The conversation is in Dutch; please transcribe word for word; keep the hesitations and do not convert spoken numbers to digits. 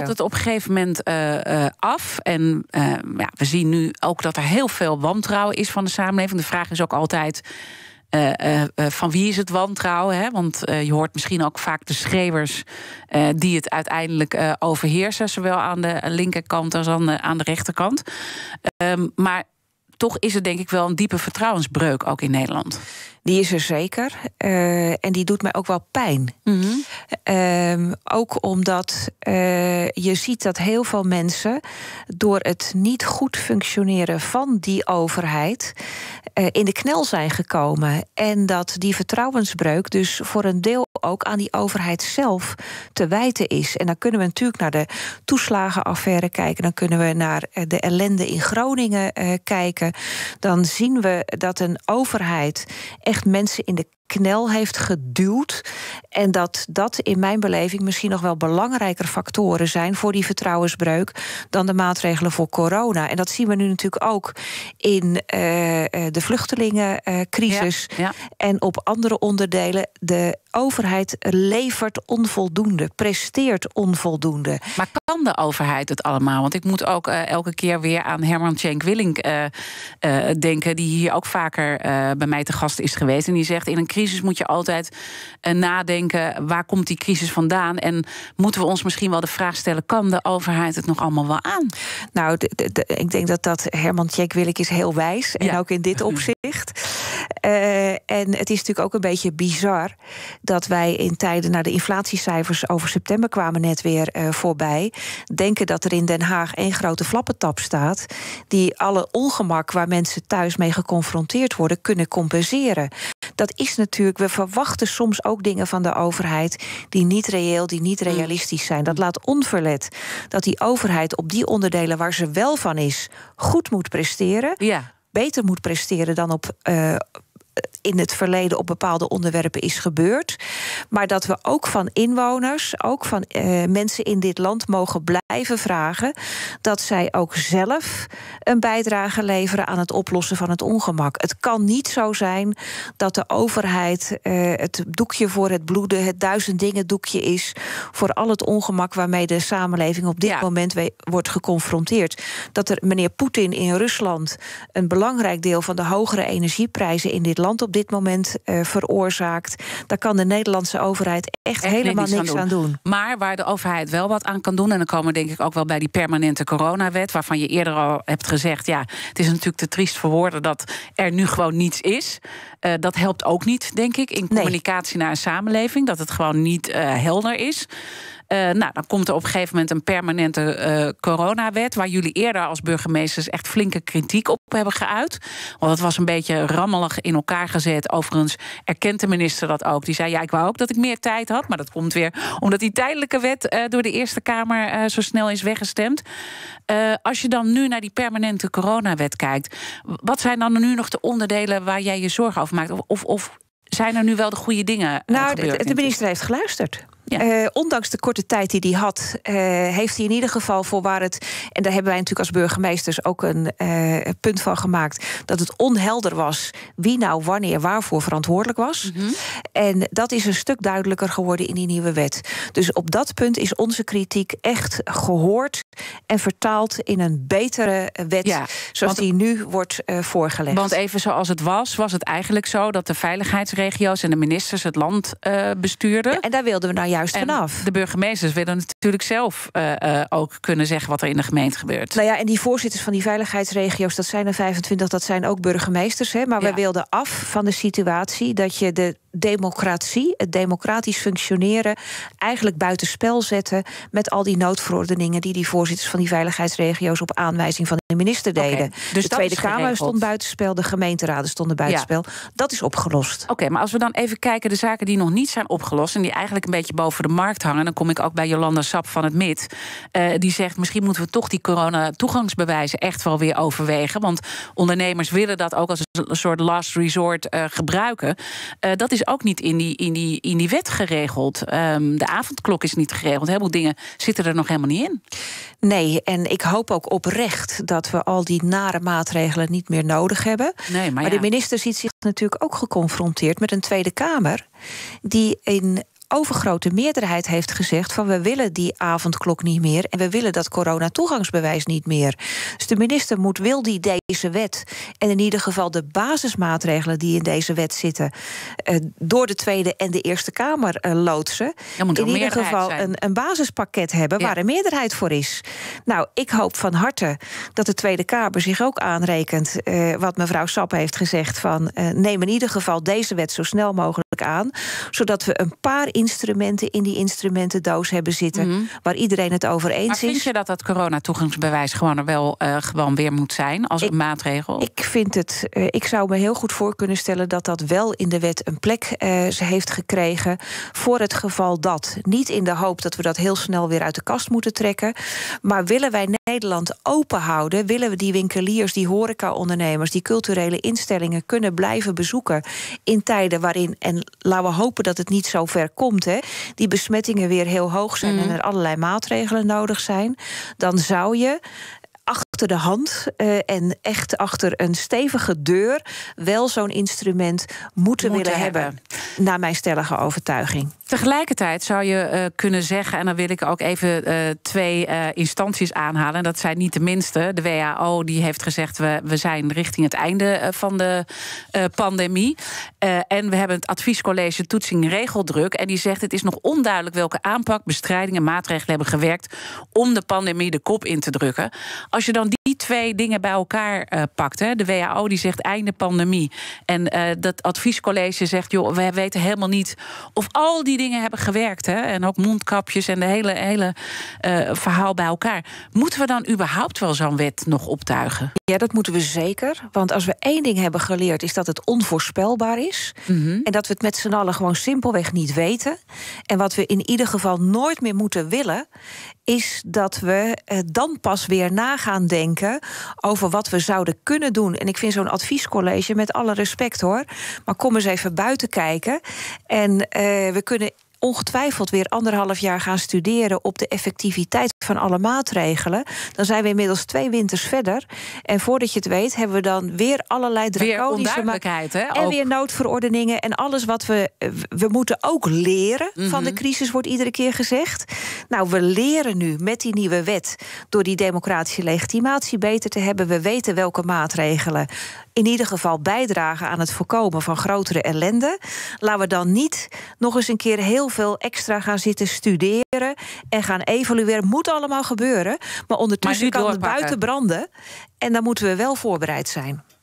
het op een gegeven moment uh, uh, af. En uh, ja, we zien nu ook dat er heel veel wantrouwen is van de samenleving. De vraag is ook altijd... Uh, uh, uh, van wie is het wantrouwen? Hè? Want uh, je hoort misschien ook vaak de schreeuwers... Uh, die het uiteindelijk uh, overheersen... zowel aan de linkerkant als aan de, aan de rechterkant. Um, maar toch is het denk ik wel een diepe vertrouwensbreuk... ook in Nederland. Die is er zeker. Uh, en die doet mij ook wel pijn. Mm-hmm. Um, ook omdat uh, je ziet dat heel veel mensen... door het niet goed functioneren van die overheid... Uh, in de knel zijn gekomen. En dat die vertrouwensbreuk dus voor een deel ook aan die overheid zelf te wijten is. En dan kunnen we natuurlijk naar de toeslagenaffaire kijken. Dan kunnen we naar de ellende in Groningen uh, kijken. Dan zien we dat een overheid echt mensen in de knel heeft geduwd. En dat dat in mijn beleving misschien nog wel belangrijker factoren zijn voor die vertrouwensbreuk dan de maatregelen voor corona. En dat zien we nu natuurlijk ook in uh, de vluchtelingencrisis. Uh, ja, ja. En op andere onderdelen. De overheid levert onvoldoende, presteert onvoldoende. Maar kan de overheid het allemaal? Want ik moet ook uh, elke keer weer aan Herman Tjenk Willink uh, uh, denken, die hier ook vaker uh, bij mij te gast is geweest. En die zegt, in een crisis moet je altijd uh, nadenken, waar komt die crisis vandaan? En moeten we ons misschien wel de vraag stellen, kan de overheid het nog allemaal wel aan? Nou, de, de, de, ik denk dat dat Herman Tjenk Willink is heel wijs. En ja. ook in dit opzicht. Uh, en het is natuurlijk ook een beetje bizar dat wij in tijden, naar de inflatiecijfers over september kwamen net weer uh, voorbij, denken dat er in Den Haag één grote flappentap staat die alle ongemak waar mensen thuis mee geconfronteerd worden kunnen compenseren. Dat is natuurlijk, we verwachten soms ook dingen van de overheid die niet reëel, die niet realistisch zijn. Dat laat onverlet dat die overheid op die onderdelen waar ze wel van is, goed moet presteren. Ja. Beter moet presteren dan op uh, in het verleden op bepaalde onderwerpen is gebeurd. Maar dat we ook van inwoners, ook van uh, mensen in dit land mogen blijven vragen dat zij ook zelf een bijdrage leveren aan het oplossen van het ongemak. Het kan niet zo zijn dat de overheid uh, het doekje voor het bloeden, het duizend dingen doekje is voor al het ongemak waarmee de samenleving op dit ja. moment we- wordt geconfronteerd. Dat er meneer Poetin in Rusland een belangrijk deel van de hogere energieprijzen in dit land op dit moment uh, veroorzaakt. Daar kan de Nederlandse overheid echt, echt helemaal niks, niks aan, aan doen. doen. Maar waar de overheid wel wat aan kan doen, en dan komen we denk ik ook wel bij die permanente coronawet, waarvan je eerder al hebt gezegd, ja, het is natuurlijk te triest voor woorden dat er nu gewoon niets is. Uh, dat helpt ook niet, denk ik, in communicatie nee. naar een samenleving, dat het gewoon niet uh, helder is. Uh, nou, dan komt er op een gegeven moment een permanente uh, coronawet, waar jullie eerder als burgemeesters echt flinke kritiek op hebben geuit. Want het was een beetje rammelig in elkaar gezet. Overigens erkent de minister dat ook. Die zei, ja, ik wou ook dat ik meer tijd had. Maar dat komt weer omdat die tijdelijke wet uh, door de Eerste Kamer uh, zo snel is weggestemd. Uh, als je dan nu naar die permanente coronawet kijkt, wat zijn dan nu nog de onderdelen waar jij je zorgen over maakt? Of, of, of zijn er nu wel de goede dingen uh, nou, gebeurd? De, de minister heeft geluisterd. Ja. Uh, ondanks de korte tijd die hij had, uh, heeft hij in ieder geval voor waar het, en daar hebben wij natuurlijk als burgemeesters ook een uh, punt van gemaakt, dat het onhelder was wie nou wanneer waarvoor verantwoordelijk was. Mm-hmm. En dat is een stuk duidelijker geworden in die nieuwe wet. Dus op dat punt is onze kritiek echt gehoord en vertaald in een betere wet, ja, zoals want, die nu wordt uh, voorgelegd. Want even zoals het was, was het eigenlijk zo dat de veiligheidsregio's en de ministers het land uh, bestuurden. Ja, en daar wilden we nou juist en vanaf. De burgemeesters willen natuurlijk zelf uh, uh, ook kunnen zeggen wat er in de gemeente gebeurt. Nou ja, en die voorzitters van die veiligheidsregio's, dat zijn er vijfentwintig, dat zijn ook burgemeesters. Hè, maar ja. we wilden af van de situatie dat je de democratie, het democratisch functioneren, eigenlijk buitenspel zetten met al die noodverordeningen die die voorzitters van die veiligheidsregio's op aanwijzing van de minister deden. Okay, dus de Tweede Kamer geregeld. stond buitenspel, de gemeenteraden stonden buitenspel. Ja. Dat is opgelost. Oké, okay, maar als we dan even kijken, de zaken die nog niet zijn opgelost en die eigenlijk een beetje boven de markt hangen, dan kom ik ook bij Jolanda Sap van het M I T. Uh, die zegt, misschien moeten we toch die corona-toegangsbewijzen echt wel weer overwegen, want ondernemers willen dat ook als een soort last resort uh, gebruiken. Uh, dat is ook niet in die, in die, in die wet geregeld. Um, de avondklok is niet geregeld. Heel veel dingen zitten er nog helemaal niet in. Nee, en ik hoop ook oprecht dat we al die nare maatregelen niet meer nodig hebben. Nee, maar, maar ja. de minister ziet zich natuurlijk ook geconfronteerd met een Tweede Kamer die in overgrote meerderheid heeft gezegd van we willen die avondklok niet meer en we willen dat coronatoegangsbewijs niet meer. Dus de minister moet, wil die deze wet en in ieder geval de basismaatregelen die in deze wet zitten uh, door de Tweede en de Eerste Kamer uh, loodsen. In ieder geval een, een basispakket hebben ja. waar een meerderheid voor is. Nou, ik hoop van harte dat de Tweede Kamer zich ook aanrekent uh, wat mevrouw Sap heeft gezegd van uh, neem in ieder geval deze wet zo snel mogelijk aan, zodat we een paar instrumenten in die instrumentendoos hebben zitten mm-hmm. waar iedereen het over eens maar is. Maar vind je dat dat coronatoegangsbewijs gewoon er wel uh, gewoon weer moet zijn als ik, een maatregel? Ik vind het. Uh, ik zou me heel goed voor kunnen stellen dat dat wel in de wet een plek uh, heeft gekregen voor het geval dat. Niet in de hoop dat we dat heel snel weer uit de kast moeten trekken, maar willen wij Nederland open houden, willen we die winkeliers, die horecaondernemers, die culturele instellingen kunnen blijven bezoeken in tijden waarin, en laten we hopen dat het niet zo ver komt, hè, die besmettingen weer heel hoog zijn mm. en er allerlei maatregelen nodig zijn, dan zou je achter de hand uh, en echt achter een stevige deur wel zo'n instrument moeten, moeten willen hebben. hebben. Naar mijn stellige overtuiging. Tegelijkertijd zou je uh, kunnen zeggen, en dan wil ik ook even uh, twee uh, instanties aanhalen, en dat zijn niet de minste. De W H O die heeft gezegd, we, we zijn richting het einde uh, van de uh, pandemie. Uh, en we hebben het adviescollege Toetsing en Regeldruk, en die zegt, het is nog onduidelijk welke aanpak, bestrijding en maatregelen hebben gewerkt om de pandemie de kop in te drukken. Als je dan die twee dingen bij elkaar uh, pakt, hè, de W H O die zegt einde pandemie, en uh, dat adviescollege zegt, joh, we weten helemaal niet of al die dingen hebben gewerkt, hè, en ook mondkapjes en de hele, hele uh, verhaal bij elkaar. Moeten we dan überhaupt wel zo'n wet nog optuigen? Ja, dat moeten we zeker. Want als we één ding hebben geleerd, is dat het onvoorspelbaar is. Mm-hmm. En dat we het met z'n allen gewoon simpelweg niet weten. En wat we in ieder geval nooit meer moeten willen, is dat we uh, dan pas weer na gaan denken over wat we zouden kunnen doen. En ik vind zo'n adviescollege, met alle respect hoor, maar kom eens even buiten kijken. En uh, we kunnen ongetwijfeld weer anderhalf jaar gaan studeren op de effectiviteit van alle maatregelen. Dan zijn we inmiddels twee winters verder. En voordat je het weet, hebben we dan weer allerlei draconische onduidelijkheid, hè? En ook. weer noodverordeningen en alles wat we. We moeten ook leren mm-hmm. van de crisis, wordt iedere keer gezegd. Nou, we leren nu met die nieuwe wet door die democratische legitimatie beter te hebben. We weten welke maatregelen in ieder geval bijdragen aan het voorkomen van grotere ellende. Laten we dan niet nog eens een keer heel veel extra gaan zitten studeren en gaan evalueren. Moet allemaal gebeuren, maar ondertussen maar kan het buiten branden. En dan moeten we wel voorbereid zijn.